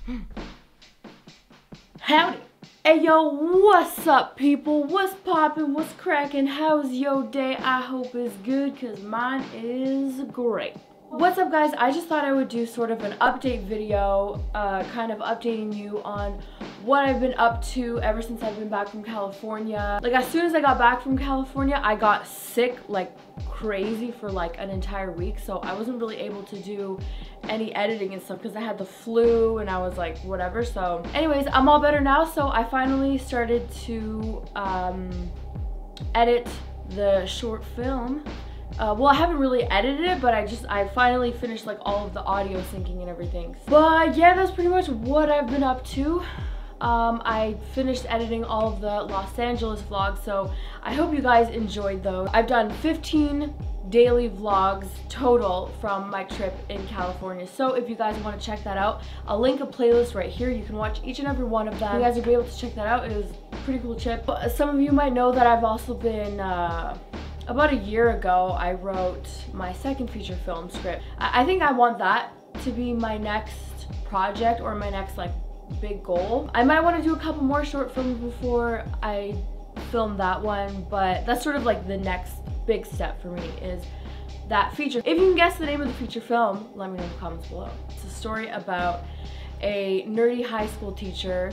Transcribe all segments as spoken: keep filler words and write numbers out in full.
Howdy. Hey yo, what's up people? What's poppin'? What's crackin'? How's your day? I hope it's good, cause mine is great. What's up guys? I just thought I would do sort of an update video, uh, kind of updating you on what I've been up to ever since I've been back from California. Like as soon as I got back from California, I got sick like crazy for like an entire week, so I wasn't really able to do any editing and stuff because I had the flu and I was like whatever. So anyways, I'm all better now, so I finally started to um, edit the short film. Uh, well, I haven't really edited it, but I just, I finally finished like all of the audio syncing and everything. But yeah, that's pretty much what I've been up to. Um, I finished editing all of the Los Angeles vlogs, so I hope you guys enjoyed those. I've done fifteen daily vlogs total from my trip in California. So if you guys want to check that out, I'll link a playlist right here. You can watch each and every one of them. You guys will be able to check that out. It was a pretty cool trip. But some of you might know that I've also been, uh, about a year ago, I wrote my second feature film script. I, I think I want that to be my next project or my next like big goal. I might want to do a couple more short films before I film that one, but that's sort of like the next big step for me is that feature. If you can guess the name of the feature film, let me know in the comments below. It's a story about a nerdy high school teacher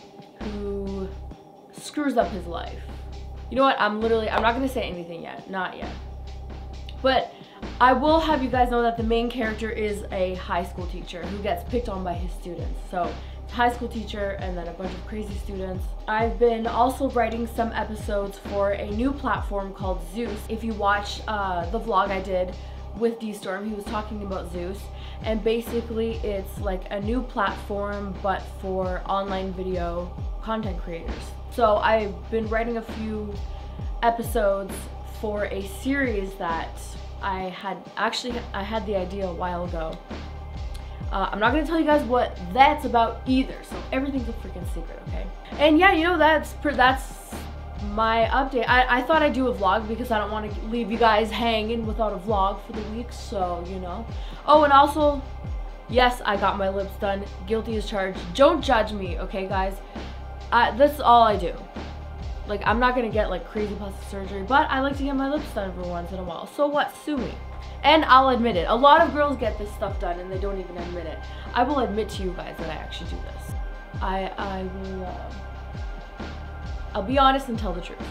who screws up his life. You know what, I'm literally, I'm not gonna say anything yet, not yet. But I will have you guys know that the main character is a high school teacher who gets picked on by his students. So high school teacher and then a bunch of crazy students. I've been also writing some episodes for a new platform called Zeus. If you watch uh, the vlog I did with D-Storm, he was talking about Zeus, and basically it's like a new platform but for online video content creators. So I've been writing a few episodes for a series that I had actually I had the idea a while ago. Uh, I'm not gonna tell you guys what that's about either, so everything's a freaking secret, okay? And yeah, you know, that's that's my update. I, I thought I'd do a vlog because I don't want to leave you guys hanging without a vlog for the week, so you know. Oh, and also, yes, I got my lips done. Guilty as charged. Don't judge me, okay, guys? I, that's all I do. Like, I'm not gonna get like crazy plastic surgery, but I like to get my lips done every once in a while. So what? Sue me. And I'll admit it. A lot of girls get this stuff done and they don't even admit it. I will admit to you guys that I actually do this. I I will. Uh, I'll be honest and tell the truth.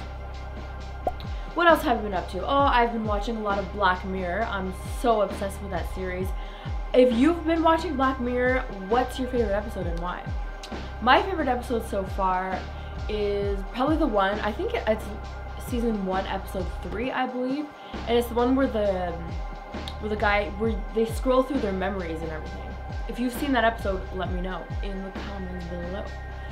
What else have I been up to? Oh, I've been watching a lot of Black Mirror. I'm so obsessed with that series. If you've been watching Black Mirror, what's your favorite episode and why? My favorite episode so far is probably the one, I think it's season one, episode three, I believe. And it's the one where the where the guy, where they scroll through their memories and everything. If you've seen that episode, let me know in the comments below.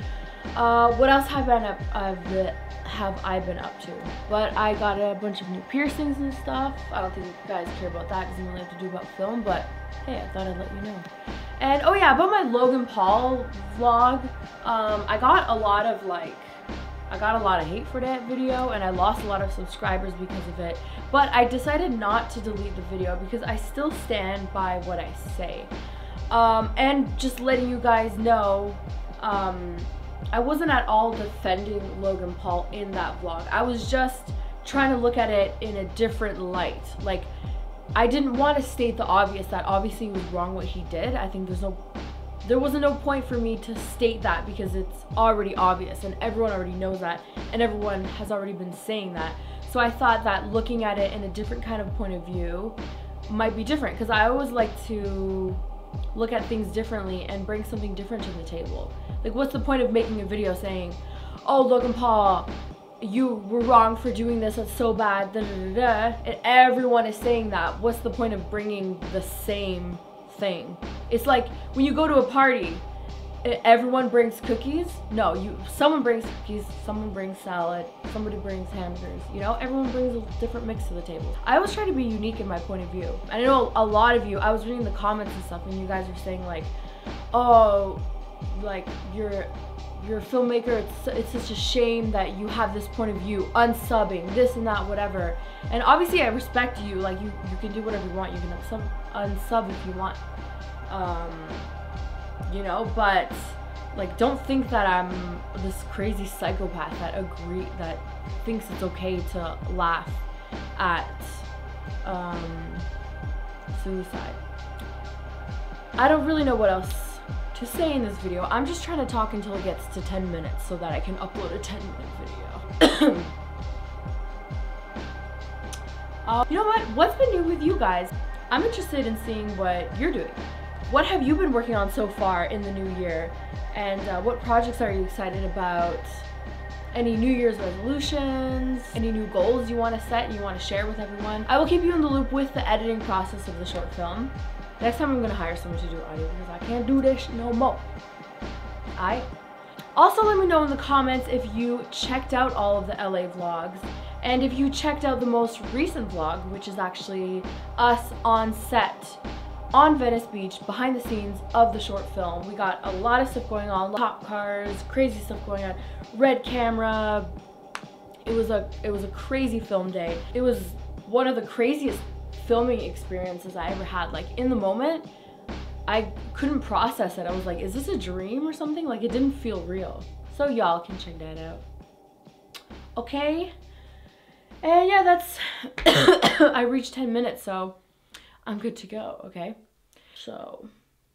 Uh, what else have I been up, uh, have I been up to? But I got a bunch of new piercings and stuff. I don't think you guys care about that. It doesn't really have to do about film, but hey, I thought I'd let you know. And oh yeah, about my Logan Paul vlog, um, I got a lot of like, I got a lot of hate for that video and I lost a lot of subscribers because of it. But I decided not to delete the video because I still stand by what I say. Um, and just letting you guys know, um, I wasn't at all defending Logan Paul in that vlog. I was just trying to look at it in a different light. Like, I didn't want to state the obvious that obviously it was wrong what he did. I think there's no, there wasn't no point for me to state that because it's already obvious and everyone already knows that and everyone has already been saying that. So I thought that looking at it in a different kind of point of view might be different because I always like to look at things differently and bring something different to the table. Like, what's the point of making a video saying, oh, Logan Paul, you were wrong for doing this, that's so bad, da, da, da, da, and everyone is saying that. What's the point of bringing the same thing? It's like when you go to a party, everyone brings cookies. No, you someone brings cookies, someone brings salad, somebody brings hamburgers, you know? Everyone brings a different mix to the table. I always try to be unique in my point of view. I know a lot of you, I was reading the comments and stuff, and you guys were saying like, oh, like, you're you're a filmmaker, it's, it's such a shame that you have this point of view, unsubbing, this and that, whatever. And obviously I respect you, like, you, you can do whatever you want, you can unsub, unsub if you want. Um, you know, but like, don't think that I'm this crazy psychopath that agree that thinks it's okay to laugh at um, suicide. I don't really know what else to say in this video. I'm just trying to talk until it gets to ten minutes so that I can upload a ten minute video. uh, you know what? What's been new with you guys? I'm interested in seeing what you're doing. What have you been working on so far in the new year? And uh, what projects are you excited about? Any New Year's resolutions? Any new goals you want to set and you want to share with everyone? I will keep you in the loop with the editing process of the short film. Next time I'm going to hire someone to do audio because I can't do this no more. Alright? Also, let me know in the comments if you checked out all of the L A vlogs and if you checked out the most recent vlog, which is actually us on set on Venice Beach, behind the scenes of the short film. We got a lot of stuff going on, cop cars, crazy stuff going on, red camera. It was a it was a crazy film day. It was one of the craziest filming experiences I ever had. Like, in the moment, I couldn't process it. I was like, is this a dream or something? Like, it didn't feel real. So y'all can check that out. Okay? And yeah, that's I reached ten minutes, so I'm good to go, okay? So,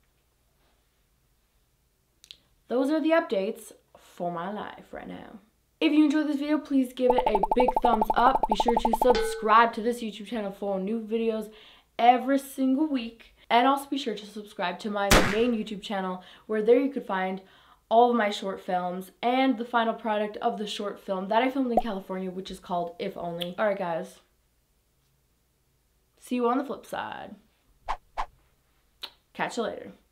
those are the updates for my life right now. If you enjoyed this video, please give it a big thumbs up. Be sure to subscribe to this YouTube channel for new videos every single week. And also be sure to subscribe to my main YouTube channel, where there you could find all of my short films and the final product of the short film that I filmed in California, which is called If Only. Alright guys. See you on the flip side. Catch you later.